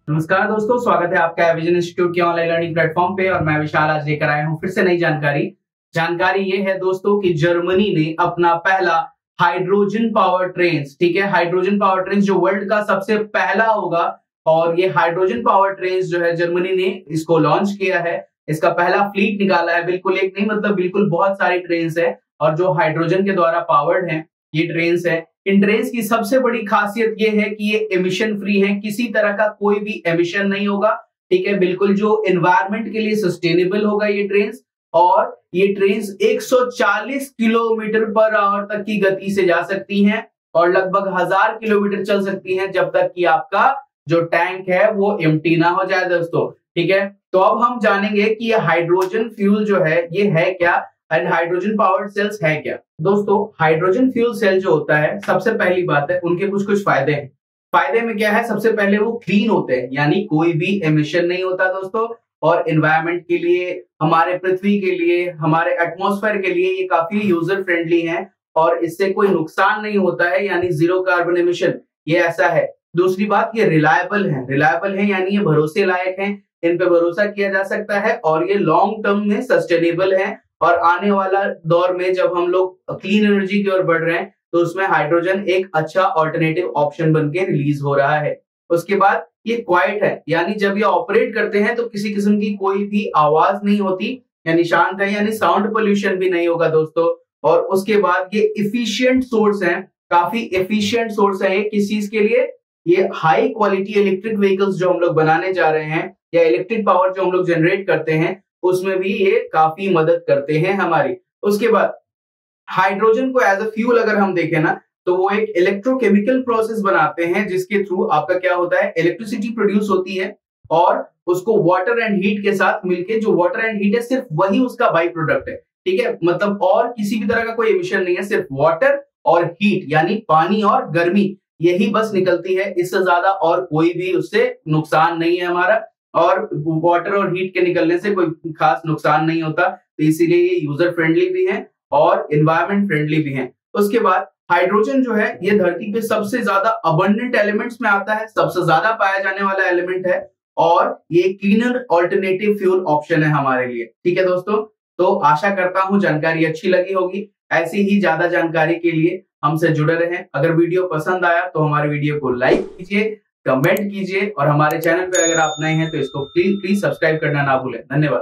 नमस्कार दोस्तों, स्वागत है आपका विजन इंस्टीट्यूट के ऑनलाइन लर्निंग प्लेटफॉर्म पे। और मैं विशाल आज लेकर आया हूं फिर से नई जानकारी ये है दोस्तों कि जर्मनी ने अपना पहला हाइड्रोजन पावर ट्रेन, ठीक है, हाइड्रोजन पावर ट्रेन जो वर्ल्ड का सबसे पहला होगा। और ये हाइड्रोजन पावर ट्रेन जो है जर्मनी ने इसको लॉन्च किया है, इसका पहला फ्लीट निकाला है। बिल्कुल एक नहीं, मतलब बिल्कुल बहुत सारी ट्रेन है और जो हाइड्रोजन के द्वारा पावर्ड है ये ट्रेन है। इन ट्रेन की सबसे बड़ी खासियत ये है कि ये एमिशन फ्री है, किसी तरह का कोई भी एमिशन नहीं होगा, ठीक है। बिल्कुल जो एनवायरमेंट के लिए सस्टेनेबल होगा ये ट्रेन। और ये ट्रेन 140 किलोमीटर पर आवर तक की गति से जा सकती हैं और लगभग 1000 किलोमीटर चल सकती हैं जब तक कि आपका जो टैंक है वो एम्प्टी ना हो जाए दोस्तों, ठीक है। तो अब हम जानेंगे कि ये हाइड्रोजन फ्यूल जो है ये है क्या एंड हाइड्रोजन पावर्ड सेल्स है क्या। दोस्तों हाइड्रोजन फ्यूल सेल जो होता है, सबसे पहली बात है उनके कुछ फायदे हैं। फायदे में क्या है, सबसे पहले वो क्लीन होते हैं, यानी कोई भी एमिशन नहीं होता दोस्तों। और एनवायरमेंट के लिए, हमारे पृथ्वी के लिए, हमारे एटमॉस्फेयर के लिए ये काफी यूजर फ्रेंडली है और इससे कोई नुकसान नहीं होता है, यानी जीरो कार्बन एमिशन, ये ऐसा है। दूसरी बात, ये रिलायबल है यानी ये भरोसे लायक है, इन पे भरोसा किया जा सकता है और ये लॉन्ग टर्म में सस्टेनेबल है। और आने वाला दौर में जब हम लोग क्लीन एनर्जी की ओर बढ़ रहे हैं तो उसमें हाइड्रोजन एक अच्छा ऑल्टरनेटिव ऑप्शन बन के रिलीज हो रहा है। उसके बाद ये क्वाइट है, यानी जब ये ऑपरेट करते हैं तो किसी किस्म की कोई भी आवाज नहीं होती, यानी शांत है, यानी साउंड पोल्यूशन भी नहीं होगा दोस्तों। और उसके बाद ये इफिशियंट सोर्स है, काफी एफिशिएंट सोर्स है। किस चीज के लिए? ये हाई क्वालिटी इलेक्ट्रिक व्हीकल्स जो हम लोग बनाने जा रहे हैं या इलेक्ट्रिक पावर जो हम लोग जनरेट करते हैं उसमें भी ये काफी मदद करते हैं हमारी। उसके बाद हाइड्रोजन को एज अ फ्यूल अगर हम देखें ना, तो वो एक इलेक्ट्रोकेमिकल प्रोसेस बनाते हैं जिसके थ्रू आपका क्या होता है, इलेक्ट्रिसिटी प्रोड्यूस होती है और उसको वाटर एंड हीट के साथ मिलके, जो वाटर एंड हीट है सिर्फ वही उसका बाई प्रोडक्ट है, ठीक है। मतलब और किसी भी तरह का कोई एमिशन नहीं है, सिर्फ वाटर और हीट यानी पानी और गर्मी, यही बस निकलती है, इससे ज्यादा और कोई भी उससे नुकसान नहीं है हमारा। और वाटर और हीट के निकलने से कोई खास नुकसान नहीं होता, तो इसीलिए ये यूजर फ्रेंडली भी है और एनवायरमेंट फ्रेंडली भी है। उसके बाद हाइड्रोजन जो है ये धरती पे सबसे ज्यादा अबंडेंट एलिमेंट्स में आता है, सबसे ज्यादा पाया जाने वाला एलिमेंट है और ये क्लीनर ऑल्टरनेटिव फ्यूल ऑप्शन है हमारे लिए, ठीक है दोस्तों। तो आशा करता हूं जानकारी अच्छी लगी होगी। ऐसी ही ज्यादा जानकारी के लिए हमसे जुड़े रहें। अगर वीडियो पसंद आया तो हमारे वीडियो को लाइक कीजिए, कमेंट कीजिए और हमारे चैनल पे अगर आप नए हैं तो इसको प्लीज सब्सक्राइब करना ना भूलें। धन्यवाद।